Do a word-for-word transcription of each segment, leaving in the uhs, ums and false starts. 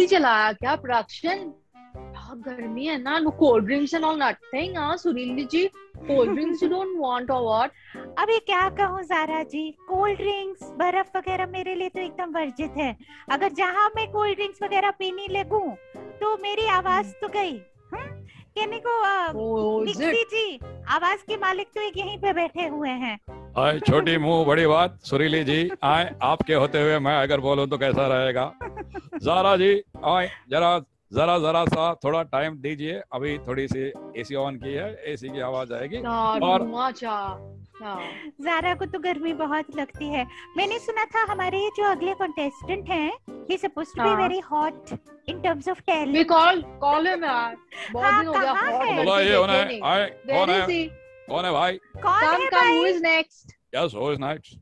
चलाया क्या प्रोडक्शन? गर्मी है ना, no cold drinks and all nothing. हाँ Surili ji, cold drinks you don't want और व्हाट? अबे क्या कहूँ ज़ारा जी, कोल्ड ड्रिंक्स बर्फ वगैरह मेरे लिए तो एकदम वर्जित है। अगर जहाँ मैं कोल्ड ड्रिंक्स वगैरह पीने लगूं तो मेरी आवाज तो गई। कहने को मिक्सी जी, आवाज के मालिक तो एक यहीं पे बैठे हुए हैं। आए छोटी मुंह बड़ी बात सुरीली जी, आए आपके होते हुए मैं अगर बोलूं तो कैसा रहेगा? ज़ारा जी आए जरा जरा जरा सा थोड़ा टाइम दीजिए, अभी थोड़ी सी एसी ऑन की है, एसी की आवाज आएगी। और ज़ारा को तो गर्मी बहुत लगती है। मैंने सुना था हमारे जो अगले कंटेस्टेंट हैं, he is supposed to be very hot in terms of talent. We call call him यार, बहुत दिन हो गया hot। बोला ये होना है, आए कौन है? कौन है भाई? कौन है भाई? Who is next? Yes, who is next?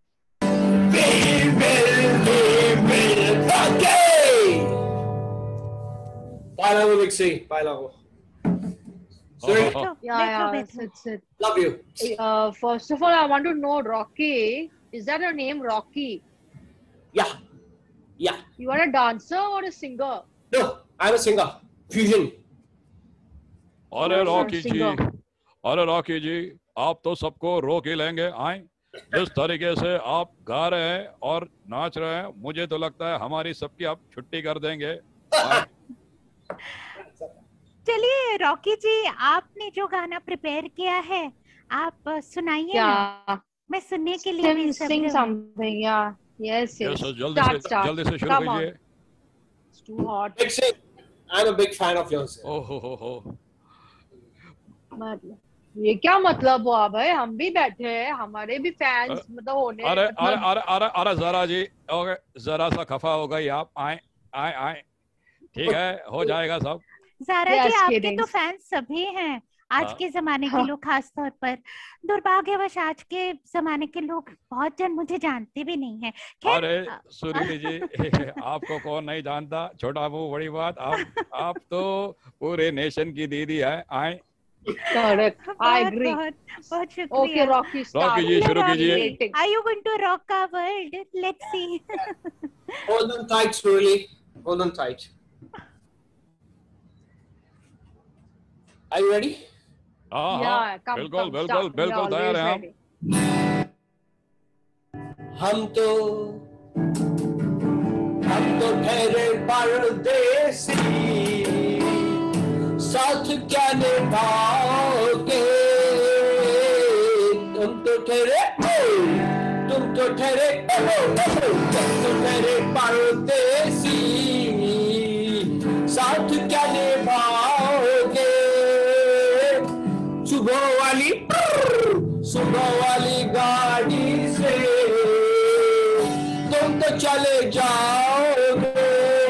Bye, Lago Mixi. Bye, Lago. Sorry. Oh, oh. Yeah, yeah, sit, sit. Love you. Uh, first of all, I want to know, Rocky, is that your name, Rocky? Yeah. Yeah. You are a dancer or a singer? No, I'm a singer. Fusion. अरे Rocky ji, अरे Rocky जी, आप तो सबको रोक ही लेंगे। आए जिस तरीके से आप गा रहे हैं और नाच रहे हैं, मुझे तो लगता है हमारी सबकी आप छुट्टी कर देंगे। चलिए रॉकी जी, आपने जो गाना प्रिपेयर किया है आप सुनाइए ना, मैं सुनने के लिए भी सब sing something, yeah, yes, yes. yes जल्दी से जल्दी से शुरू कीजिए। It's too hot. Mixi, I'm a big fan of yours. Oh ho ho ho. मतलब ये क्या मतलब हुआ भाई? हम भी बैठे हैं, हमारे भी फैंस मतलब होने। अरे अरे अरे अरे अरे ज़रा जी, ओके जरा सा खफा हो गई आप। आए आए आए ठीक है, हो जाएगा सब। ज़ारा जी आपके तो फैंस सभी हैं आज के जमाने के लोग, खास तौर पर। दुर्भाग्यवश आज के जमाने के लोग बहुत जन मुझे जानते भी नहीं हैं। अरे सुरीली जी, आपको कौन नहीं जानता? छोटा मुंह बड़ी बात। आप आप तो पूरे नेशन की दीदी है। आए Correct. I agree. बहुत बहुत शुक्रिया। Okay, Rocky, start. Rocky ji शुरू कीजिए। Are you going to rock our world? Let's see. Hold on tight, Surely. Hold on tight. Are you ready? हाँ हाँ, बिल्कुल बिल्कुल बिल्कुल तैयार हैं हम। हम तो हम तो ठहरे परदेसी, साथ क्या निभाओगे? तुम तो ठहरे तुम तो ठहरे तुम तो ठहरे परदेसी, साथ क्या निभाओगे? सुबह वाली सुबह वाली गाड़ी से तुम तो चले जाओगे।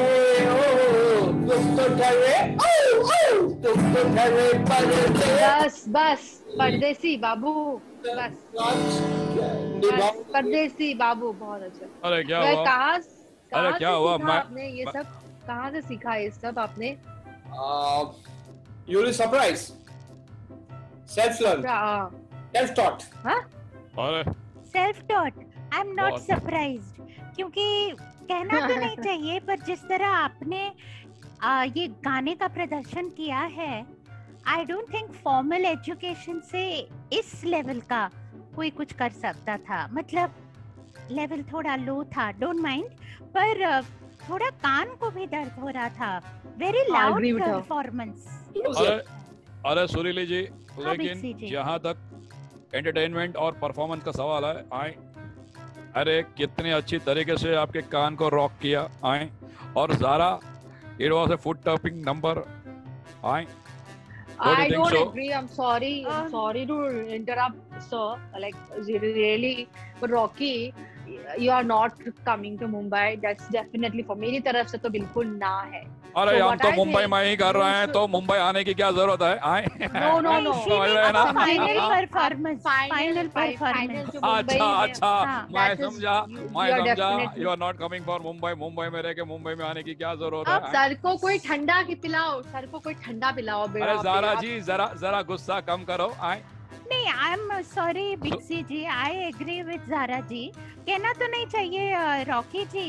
तुम तो ठहरे तुम तो ठहरे परदेसी। बस बस परदेसी बाबू, बस बस परदेसी बाबू, बहुत अच्छा। अरे क्या हुआ? कहाँ अरे क्या हुआ? आपने ये सब कहाँ से सीखा? ये सब आपने? You'll be surprised. Self-learned. Self-taught. हाँ? अरे Self-taught. I'm not surprised. क्योंकि कहना तो नहीं चाहिए, पर जिस तरह आपने आ, ये गाने का प्रदर्शन किया है, I don't think formal education से इस लेवल का कोई कुछ कर सकता था। मतलब लेवल थोड़ा लो था, डोंट माइंड, पर थोड़ा कान को भी दर्द हो रहा था। Very loud performance. अरे अरे सुरीली जी, लेकिन जहाँ तक एंटरटेनमेंट और परफॉर्मेंस का सवाल है, आए अरे कितने अच्छी तरीके से आपके कान को रॉक किया। आए और Zaara, it was a foot tapping number. आए I don't so? agree. I'm sorry. I'm sorry to interrupt, sir. Like really, but Rocky, you are not coming to Mumbai. That's definitely for मेरी तरफ से तो बिल्कुल ना है। अरे हम तो मुंबई में ही कर रहे हैं, तो मुंबई आने की क्या जरूरत है? आए no no no final performance, final performance. अच्छा अच्छा, मैं समझा मैं समझा you are not coming for Mumbai. Mumbai में रह के मुंबई में आने की क्या जरूरत है? अब सर को कोई ठंडा की पिलाओ, सर को कोई ठंडा पिलाओ। अरे ज़ारा जी, जरा जरा गुस्सा कम करो। आए नहीं, I am sorry Bixi ji, I agree with Zara ji. कहना तो नहीं चाहिए Rocky ji,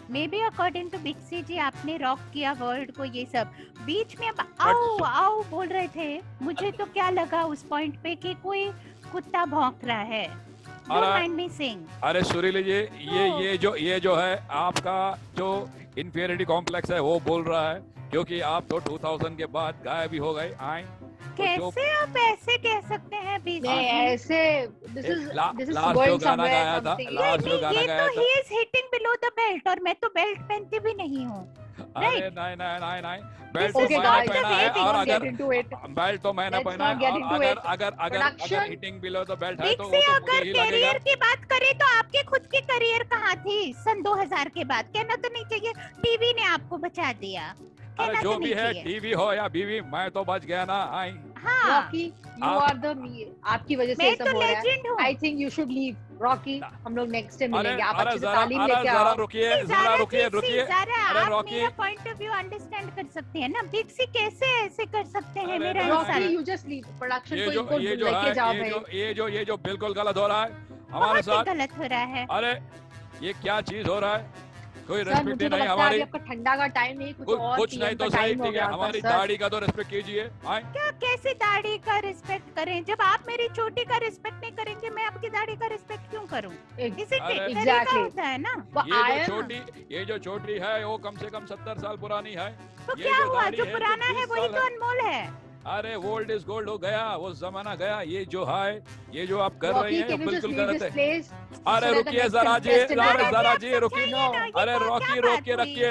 may be according to Bixi ji आपने रॉक किया वर्ल्ड को, ये सब बीच में अब आओ आओ बोल रहे थे, मुझे तो क्या लगा उस पॉइंट पे कि कोई कुत्ता भौंक रहा है। Don't mind me saying. अरे सुरीली जी, ये ये जो ये जो है आपका जो इन्फीरियरिटी कॉम्प्लेक्स है वो बोल रहा है, क्योंकि आप तो दो हज़ार के बाद गायब भी हो गए। आए कैसे आप ऐसे कह सकते हैं? नहीं ऐसे, this is this is last जो गाना गाया था, लास्ट जो गाना गाया था, he is hitting below the belt, और मैं तो बेल्ट पहनती भी नहीं हूँ। अरे नहीं नहीं नहीं नहीं, बेल्ट तो मैंने पहना है, और अगर बेल्ट तो मैंने पहना है, और अगर अगर अगर अगर हिटिंग बिलो द बेल्ट है तो वो तो मुझे ही लगेगा। करियर की बात करें तो आपके खुद की करियर कहाँ थी सन दो हज़ार के बाद? कहना तो नहीं चाहिए टीवी ने आपको बचा दिया। अरे जो भी है, टीवी हो या बीवी, मैं तो बच गया ना। आई हाँ, रॉकी यू आर द, आपकी वजह से सब हो रहा है। I think you should leave Rocky, हम लोग नेक्स्ट टाइम मिलेंगे। आप अच्छे से तालीम लेके आओ। जरा रुकिए, जरा रुकिए, रुकिए। अरे रॉकी, मेरा पॉइंट ऑफ व्यू अंडरस्टैंड कर सकते हैं ना? बिक्सी कैसे ऐसे कर सकते हैं मेरा इंसान? Rocky you just leave, production को इनको लेके जाओ भाई। ये जो ये जो बिल्कुल गलत हो रहा है हमारे साथ, गलत हो रहा है। अरे ये क्या चीज हो रहा है? कोई रेस्पेक्ट नहीं हमारी। आपका ठंडा का टाइम नहीं, कुछ और कुछ नहीं तो सही, ठीक है, हमारी दाढ़ी का तो रिस्पेक्ट कीजिए। क्या कैसे दाढ़ी का रिस्पेक्ट करें? जब आप मेरी चोटी का रिस्पेक्ट नहीं करेंगे, मैं आपकी दाढ़ी का रिस्पेक्ट क्यों करूं? इसी तरीका होता है ना। ये जो छोटी ये जो छोटी है वो कम से कम सत्तर साल पुरानी है। तो क्या हुआ, जो पुराना है वही तो अनमोल है। अरे ओल्ड इज गोल्ड हो गया, वो जमाना गया। ये जो है, ये जो आप कर रही हैं बिल्कुल गलत है। अरे रुकिए जरा जी, जरा जरा जी रुकिए। अरे रॉकी रोक के रखिए।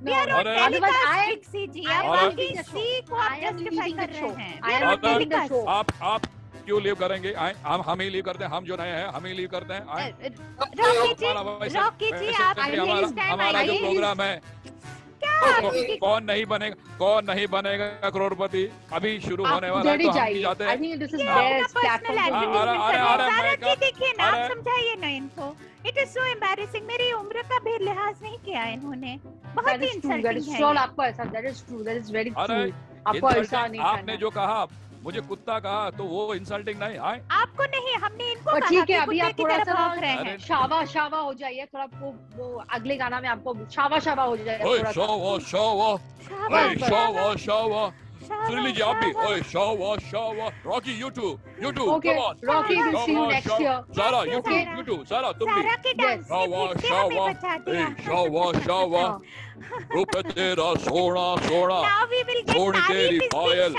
आप आप क्यों लीव करेंगे? हम हम ही लीव करते हैं, हम जो नए हैं हम ही लीव करते हैं। हमारा जो प्रोग्राम है, कौन नहीं बनेगा, कौन नहीं बनेगा करोड़पति, अभी शुरू होने वाला है, तो हम जाते हैं। देखिए ना, आप समझाइए ना इनको। It is so embarrassing. मेरी उम्र का भी लिहाज नहीं किया इन्होंने, बहुत ही इंसल्टिंग है। आपको ऐसा, that is true, that is very true. आपको ऐसा नहीं, आपने जो कहा मुझे कुत्ता कहा तो वो इंसल्टिंग नहीं है? आपको नहीं, हमने इनको कहा। ठीक है, अभी आप थोड़ा सा शावा शावा हो जाइए थोड़ा, वो, वो अगले गाना में आपको शावा शावा हो जाएगा थोड़ा। शावा शावा शावा शावा सुरीली जी, आप भी ओए शावा शावा। Rocky you too you too come on Rocky, will see you next year. Sara you too you too Sara तुम भी शावा शावा शावा शावा। रूप तेरा सोना सोना, सोनी तेरी पायल।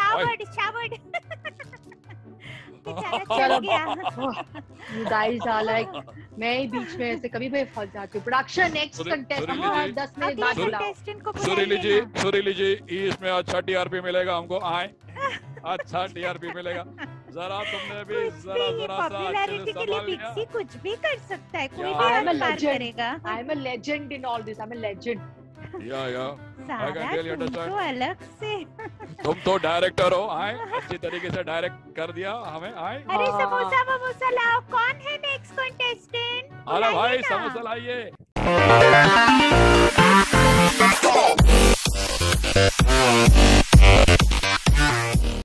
चलो you guys are like, मैं ही बीच में ऐसे कभी भी फंस जाती हूँ। प्रोडक्शन नेक्स्ट कंटेस्टेंट दस मिनट बाद बुलाओ। सुरीली जी, सुरीली जी, इसमें अच्छा टीआरपी मिलेगा हमको। आए अच्छा टीआरपी मिलेगा। जरा तुमने भी जरा जरा सा अच्छे से संभाल लिया। कुछ भी कर सकता है, कोई भी हमें करेगा। I am a legend in all this, I am a legend. Yeah yeah I can really understand. तो अलग से तुम तो डायरेक्टर हो। आए अच्छी तरीके से डायरेक्ट कर दिया हमें। आए अरे समोसा वमोसा लाओ। कौन है नेक्स्ट कंटेस्टेंट? अरे भाई समोसा लाइए। Oh